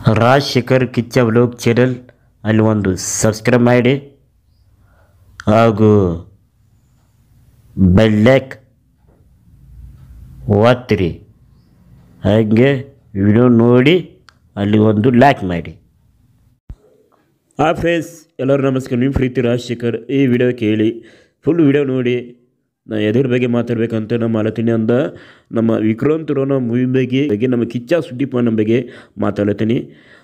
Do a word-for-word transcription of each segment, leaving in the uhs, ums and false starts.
Rajashekhar Kichcha blog channel ಅಲ್ಲಿ ಒಂದು subscribe ಮಾಡಿ ಹಾಗೂ ಬೆಲ್ ಲೈಕ್ ಒತ್ತಿರಿ. ಹಾಗೆ ವಿಡಿಯೋ ನೋಡಿ ಅಲ್ಲಿ ಒಂದು ಲೈಕ್ ಮಾಡಿ. ಆ ಫ್ರೆಂಡ್ಸ್ ಎಲ್ಲರೂ ನಮಸ್ಕಾರ. ನಿಮ್ಮ ಪ್ರೀತಿ ರಾಜಶೇಖರ್. ಈ ವಿಡಿಯೋ ಕೇಳಿ ಫುಲ್ ವಿಡಿಯೋ ನೋಡಿ. ನಾ ಎದ್ರ ಬಗ್ಗೆ ಮಾತಾಡ್ಬೇಕಂತ ನಮ್ಮ ಮಾಲತೀನಿ ಅಂದ ನಮ್ಮ ವಿಕ್ರಾಂತ್ರona ಮೂವಿ ಬಗ್ಗೆ ಬಗ್ಗೆ ನಮ್ಮ ಕಿಚ್ಚ ಸುದೀಪ್ ನಮ್ಮ ಬಗ್ಗೆ ಮಾತಾಡ್ತೀನಿ.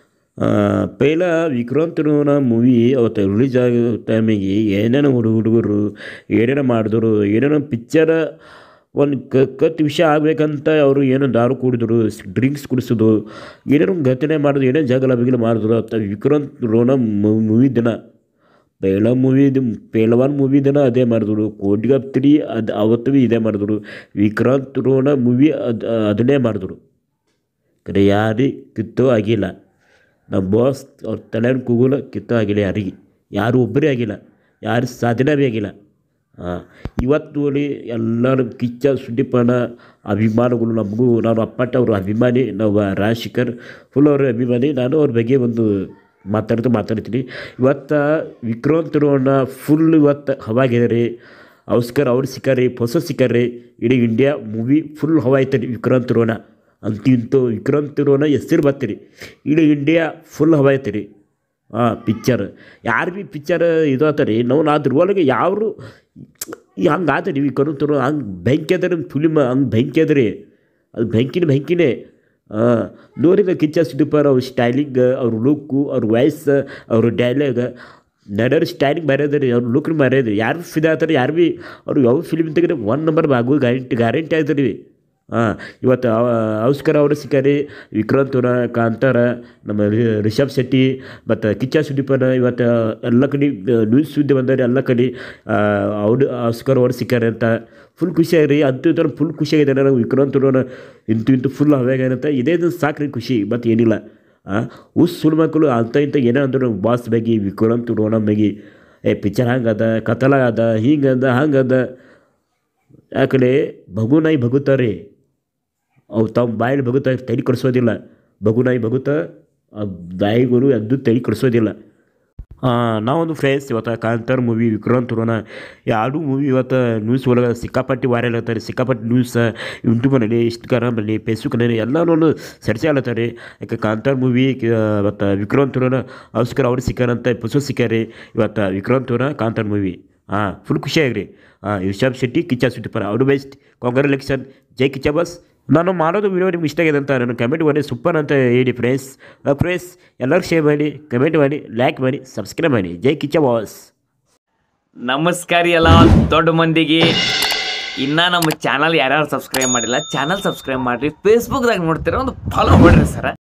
ಪೈಲ ವಿಕ್ರಾಂತ್ರona ಮೂವಿ ಅವತ್ತು ರಿಲೀಸ್ ಆಗೋ ಟೈಮಿಗೆ ಏನೇನೋ ಹುಡುಗ ಹುಡುಗರು ಏನೇನೋ ಮಾಡಿದ್ರು, ಏನೇನೋ ಪಿಕ್ಚರ್ ಒಂದು ಕ ಕತ್ತು ವಿಷಯ ಆಗಬೇಕಂತ ಅವರು ಏನೋ ದಾರು ಕುಡಿದ್ರು, ಡ್ರಿಂಕ್ಸ್ ಕುಡಿಸೋದು, ಏನೇನೋ ಘಟನೆ ಮಾಡಿದ್ರು, ಏನೇನು ಜಗಳ ಬಿಗಲ ಮಾಡಿದ್ರು. ಅಂತ ವಿಕ್ರಾಂತ್ರona ಮೂವಿ ದಿನ ಪೇಳ ಮೂವಿ ಪೇಲವಾನ್ ಮೂವಿ ದಿನ ಅದೇ ಮಾಡಿದ್ರು. ಕೋಟಿಗಪ್ತಿರಿ ಅದು ಅವತ್ತು ಭೀ ಇದೇ ಮಾಡಿದ್ರು. ವಿಕ್ರಾಂತ್ರona ಮೂವಿ ಅದು ಅದನ್ನೇ ಮಾಡಿದ್ರು. ಕರೆ ಯಾರಿಗೆ ಕಿತ್ತೋ ಆಗಿಲ್ಲ. ನಮ್ಮ ಬಾಸ್ ಅವ್ರ ತಲೆನ ಕೂಗಲ ಕಿತ್ತೋ ಆಗಿಲ್ಲ. ಯಾರಿಗೆ ಯಾರು ಒಬ್ಬರೇ ಆಗಿಲ್ಲ, ಯಾರು ಸಾಧನೆ ಭೀ ಆಗಿಲ್ಲ. ಹಾಂ, ಇವತ್ತು ನೋಡಿ ಎಲ್ಲರೂ ಕಿಚ್ಚ ಸುದೀಪನ ಅಭಿಮಾನಿಗಳು. ನಮಗೂ ನಾನು ಅಪ್ಪಟ್ಟ ಅವರು ಅಭಿಮಾನಿ, ನಾವು ರಾಜಶೇಖರ್ ಫುಲ್ ಅವ್ರ ಅಭಿಮಾನಿ. ನಾನು ಅವ್ರ ಬಗ್ಗೆ ಒಂದು ಮಾತಾಡ್ತಾ ಮಾತಾಡ್ತೀನಿ. ಇವತ್ತು ವಿಕ್ರಾಂತ್ರona ಫುಲ್ ಇವತ್ತು ಹವಾಗಿದೆ. ಅವಸ್ಕರ್ ಅವ್ರು ಸಿಕ್ಕಾರಿ, ಹೊಸ ಸಿಕ್ಕಾರಿ. ಇಡೀ ಇಂಡಿಯಾ ಮೂವಿ ಫುಲ್ ಹವಾ ಐತರಿ ವಿಕ್ರಾಂತ್ರona ಅಂತ. ಇಂತು ವಿಕ್ರಾಂತ್ರona ಹೆಸರು ಬರ್ತೀರಿ, ಇಡೀ ಇಂಡಿಯಾ ಫುಲ್ ಹವಾ ಐತರಿ. ಹಾಂ, ಪಿಕ್ಚರ್ ಯಾರು ಭೀ ಪಿಕ್ಚರ್ ಇದು ಆತರಿ. ನಾವು ಅದ್ರ ಒಳಗೆ ಯಾರು ಹಂಗೆ ಆತರಿ ವಿಕ್ರಾಂತ್ರona ಹಂಗೆ ಬೆಂಕಿ ಅದ ಫಿಲ್ಮ್, ಹಂಗೆ ಬೆಂಕಿ ಅದ ರೀ. ಅದು ಬೆಂಕಿನ ಬೆಂಕಿನೇ. ಹಾಂ, ನೋಡಿದ ಕಿಚ್ಚ ಸುದೀಪರ್ ಅವ್ರ ಸ್ಟೈಲಿಂಗ್, ಅವ್ರ ಲುಕ್ಕು, ಅವ್ರ ವಾಯ್ಸ್, ಅವ್ರ ಡೈಲಾಗ್, ನಡೆಯೋರು ಸ್ಟೈಲಿಂಗ್ ಬರೆಯೋದು ರೀ. ಅವ್ರ ಲುಕ್ನ ಬರೆಯೋದು. ಯಾರು ಫಿದಾ ಆಗ್ತಾರೆ, ಯಾರು ಭೀ ಅವ್ರು ಯಾವ ಫಿಲ್ಮ್ ತೆಗೆದ್ರೆ ಒನ್ ನಂಬರ್ ಆಗೋದು ಗ್ಯಾರಂಟಿ ಗ್ಯಾರಂಟಿ ಆಯ್ತು ರೀ. ಹಾಂ, ಇವತ್ತು ಅವಸ್ಕರ ಅವರು ಸಿಕ್ಕಾರಿ. ವಿಕ್ರಾಂತ್ರona, ಕಾಂತಾರ, ನಮ್ಮ ರಿಷಬ್ ಶೆಟ್ಟಿ ಮತ್ತು ಕಿಚ್ಚ ಸುದೀಪನ ಇವತ್ತು ಎಲ್ಲ ಕಡೆ ನ್ಯೂಸ್ ಸುದ್ದಿ ಬಂದರೆ ಎಲ್ಲ ಕಡೆ ಅವ್ರು ಅವಸ್ಕರ್ ಅವ್ರು ಸಿಕ್ಕಾರೆ ಅಂತ ಫುಲ್ ಖುಷಿಯಾಗಿ. ಅಂತೂ ಥರ ಫುಲ್ ಖುಷಿಯಾಗಿದೆ. ನಾವು ವಿಕ್ರಾಂತ್ರona ಇಂತು ಇಂತು ಫುಲ್ ಅವಾಗೇನಂತ ಇದೇ ಸಾಕ್ರಿ ಖುಷಿ, ಮತ್ತು ಏನಿಲ್ಲ. ಹಾಂ, ಉಸ್ ಸುಳ್ಳು ಮಕ್ಕಳು ಅಂತ ಇಂಥ ಏನೇ ಅಂದರು ಬಾಸ್ ಬಗ್ಗೆ, ವಿಕ್ರಾಂತ್ರona ಬಗ್ಗೆ, ಏ ಪಿಕ್ಚರ್ ಹಂಗದ, ಕತಲಾಗದ, ಹಿಂಗದ ಹಂಗದ. ಯಾಕಡೆ ಬಗುನಾಯಿ ಬಗುತ್ತಾರೆ, ಅವು ತಮ್ಮ ಬಾಯಲ್ಲಿ ಬಗುತ್ತಾ ತಲೆ ಕಡಿಸೋದಿಲ್ಲ. ಬಗುನಾಯಿ ಬಗುತ್ತಾ ಬಾಯಿಗಳು ಅದು ತಲೆ ಕಡಿಸೋದಿಲ್ಲ. ನಾವೊಂದು ಫ್ರೆಂಡ್ಸ್ ಇವತ್ತು ಕಾಂತಾರ ಮೂವಿ, ವಿಕ್ರಾಂತ್ರona ಎರಡು ಮೂವಿ ಇವತ್ತು ನ್ಯೂಸ್ ಒಳಗೆ ಸಿಕ್ಕಾಪಟ್ಟಿ ವೈರಲ್ ಆಗ್ತಾರೆ. ಸಿಕ್ಕಾಪಟ್ಟಿ ನ್ಯೂಸ್ ಯೂಟ್ಯೂಬ್ನಲ್ಲಿ, ಇನ್ಸ್ಟಾಗ್ರಾಮಲ್ಲಿ, ಫೇಸ್ಬುಕ್ನಲ್ಲಿ ಎಲ್ಲನೂ ಚರ್ಚೆ ಆಗ್ಲತ್ತಾರೆ. ಯಾಕೆ ಕಾಂತಾರ ಮೂವಿ ಇವತ್ತು ವಿಕ್ರಾಂತ್ರona ಅವಸ್ಕರ ಅವ್ರು ಸಿಕ್ಕಾರಂತ ಪುಸ್ತಕ ಸಿಕ್ಕಾರಿ. ಇವತ್ತು ವಿಕ್ರಾಂತ್ರona ಕಾಂತಾರ ಮೂವಿ. ಹಾಂ, ಫುಲ್ ಖುಷಿಯಾಗ್ರಿ. ಹಾಂ, ರಿಷಬ್ ಶೆಟ್ಟಿ, ಕಿಚ್ಚ ಸುದೀಪರ್ ಅವ್ರು ಬೆಸ್ಟ್. ಕಾಂಗ್ರಾಚುಲೇಷನ್. ಜೈ ಕಿಚ್ಚ ಬಾಸ್. ನಾನು ಮಾಡೋದು ವಿಡಿಯೋ ನಿಮ್ಗೆ ಇಷ್ಟ ಆಗಿದೆ ಅಂತ ನಾನು ಕಮೆಂಟ್ ಮಾಡಿ ಸೂಪರ್ ಅಂತ ಹೇಳಿ ಫ್ರೆಂಡ್ಸ್. ಫ್ರೆಂಡ್ಸ್ ಎಲ್ಲರೂ ಶೇರ್ ಮಾಡಿ, ಕಮೆಂಟ್ ಮಾಡಿ, ಲೈಕ್ ಮಾಡಿ, ಸಬ್ಸ್ಕ್ರೈಬ್ ಮಾಡಿ. ಜೈ ಕಿಚ್ಚ ಬಾಸ್. ನಮಸ್ಕಾರ ಎಲ್ಲ ದೊಡ್ಡ ಮಂದಿಗೆ. ಇನ್ನು ನಮ್ಮ ಚಾನಲ್ ಯಾರ್ಯಾರು ಸಬ್ಸ್ಕ್ರೈಬ್ ಮಾಡಿಲ್ಲ, ಚಾನಲ್ ಸಬ್ಸ್ಕ್ರೈಬ್ ಮಾಡಿರಿ. ಫೇಸ್ಬುಕ್ದಾಗ ನೋಡ್ತೀರ ಒಂದು ಫಾಲೋ ಮಾಡಿರಿ ಸರ.